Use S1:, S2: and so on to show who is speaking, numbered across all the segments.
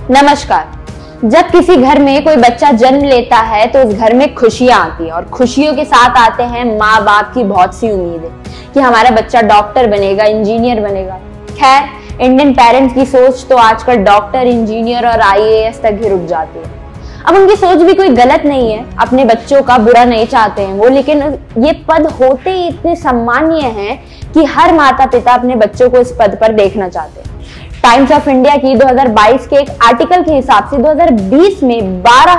S1: नमस्कार। जब किसी घर में कोई बच्चा जन्म लेता है तो उस घर में खुशियां आती हैं और खुशियों के साथ आते हैं माँ बाप की बहुत सी उम्मीदें कि हमारा बच्चा डॉक्टर बनेगा, इंजीनियर बनेगा। खैर, इंडियन पेरेंट्स की सोच तो आजकल डॉक्टर, इंजीनियर और आईएएस तक ही रुक जाती है। अब उनकी सोच भी कोई गलत नहीं है, अपने बच्चों का बुरा नहीं चाहते हैं वो, लेकिन ये पद होते ही इतने सम्मानीय हैं कि हर माता पिता अपने बच्चों को इस पद पर देखना चाहते हैं। टाइम्स ऑफ इंडिया की 2022 के एक आर्टिकल के हिसाब से 2020 में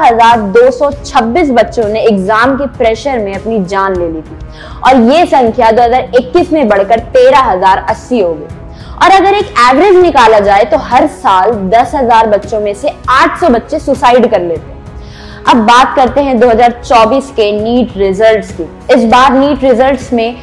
S1: 12,226 बच्चों ने एग्जाम के प्रेशर में अपनी जान ले ली थी और ये संख्या 2021 में बढ़कर 13,080 हो गई। और अगर एक एवरेज निकाला जाए तो हर साल 10,000 बच्चों में से 800 बच्चे सुसाइड कर लेते हैं। अब बात करते हैं 2024 के नीट रिजल्ट्स की। इस बार नीट रिजल्ट्स में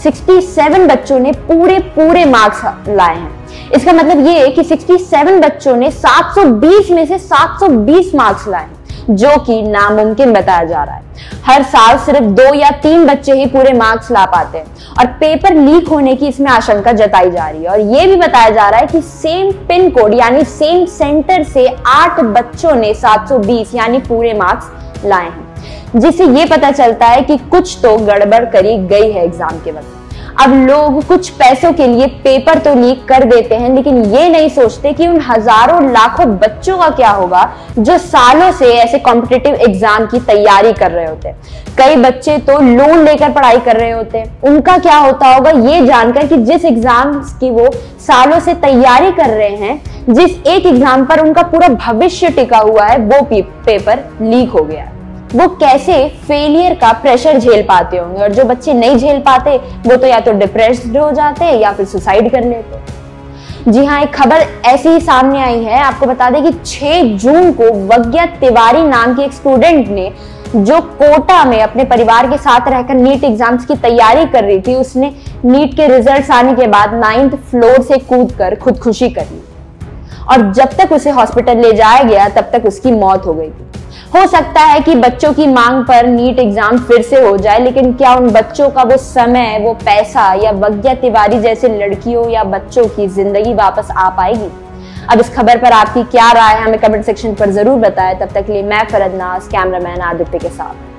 S1: 67 बच्चों ने पूरे मार्क्स लाए हैं। इसका मतलब ये है कि 67 बच्चों ने 720 में से 720 मार्क्स लाए, जो कि नामुमकिन बताया जा रहा है। हर साल सिर्फ 2 या 3 बच्चे ही पूरे मार्क्स ला पाते हैं और पेपर लीक होने की इसमें आशंका जताई जा रही है। और ये भी बताया जा रहा है कि सेम पिन कोड यानी सेम सेंटर से 8 बच्चों ने 720 यानी पूरे मार्क्स लाए हैं, जिससे ये पता चलता है कि कुछ तो गड़बड़ करी गई है एग्जाम के वक्त। अब लोग कुछ पैसों के लिए पेपर तो लीक कर देते हैं, लेकिन ये नहीं सोचते कि उन हजारों लाखों बच्चों का क्या होगा जो सालों से ऐसे कॉम्पिटिटिव एग्जाम की तैयारी कर रहे होते हैं। कई बच्चे तो लोन लेकर पढ़ाई कर रहे होते हैं, उनका क्या होता होगा ये जानकर कि जिस एग्जाम की वो सालों से तैयारी कर रहे हैं, जिस एक एग्जाम पर उनका पूरा भविष्य टिका हुआ है, वो पेपर लीक हो गया। वो कैसे फेलियर का प्रेशर झेल पाते होंगे। और जो बच्चे नहीं झेल पाते वो तो या तो डिप्रेस्ड हो जाते या फिर सुसाइड कर लेते। जी हाँ, एक खबर ऐसी ही सामने आई है। आपको बता दें कि 6 जून को वज्ञा तिवारी नाम की एक स्टूडेंट ने, जो कोटा में अपने परिवार के साथ रहकर नीट एग्जाम्स की तैयारी कर रही थी, उसने नीट के रिजल्ट्स आने के बाद 9th फ्लोर से कूदकर खुदकुशी कर ली और जब तक उसे हॉस्पिटल ले जाया गया तब तक उसकी मौत हो गई थी। हो सकता है कि बच्चों की मांग पर नीट एग्जाम फिर से हो जाए, लेकिन क्या उन बच्चों का वो समय, वो पैसा या वज्ञा तिवारी जैसे लड़कियों या बच्चों की जिंदगी वापस आ पाएगी? अब इस खबर पर आपकी क्या राय है हमें कमेंट सेक्शन पर जरूर बताएं। तब तक के लिए मैं फरदनाज, कैमरामैन आदित्य के साथ।